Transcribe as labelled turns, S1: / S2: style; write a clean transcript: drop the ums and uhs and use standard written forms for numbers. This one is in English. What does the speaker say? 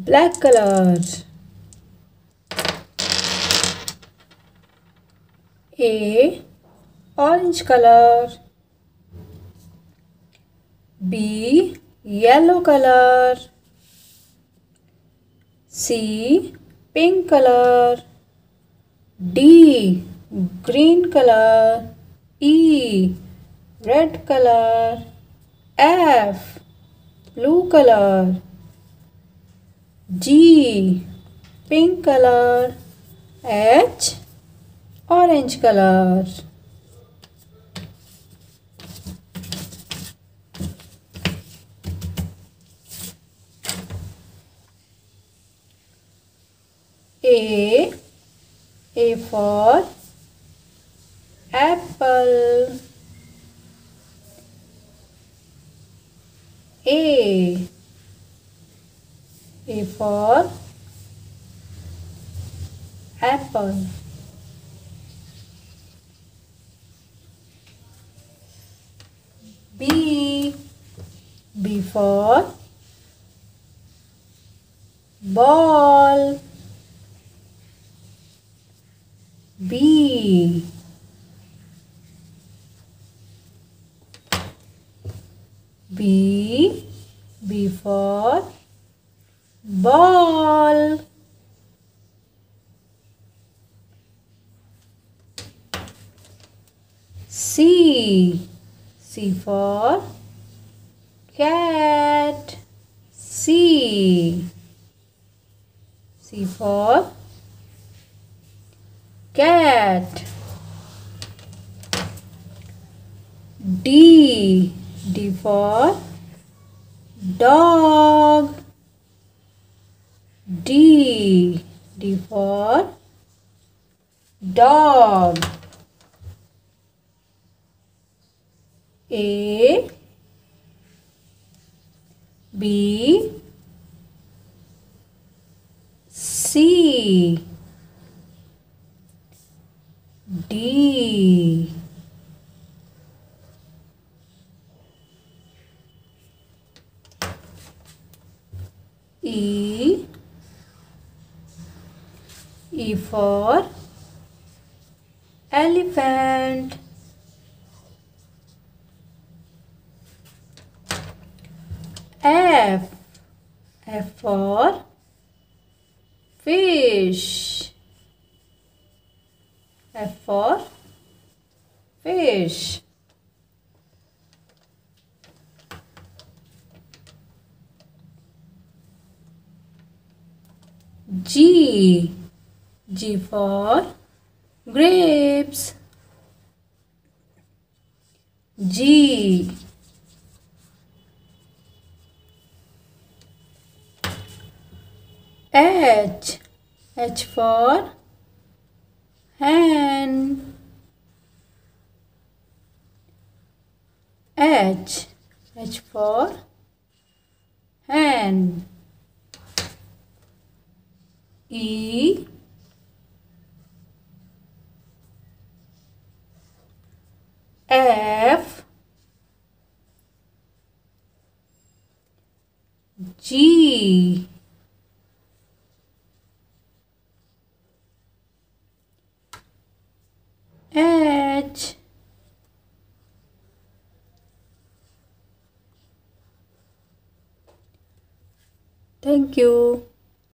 S1: black color. A, orange color. B, yellow color. C, pink color. D, green color. E, red color. F, blue color. G, pink color. H, orange color. A for apple. A for apple. B for ball. B for ball. C for cat. C for cat. D for dog. D for dog. A, B, C, D, E for elephant. F for fish. F for fish. G for grapes. G. H for hen. H for hen. E F G H. Thank you.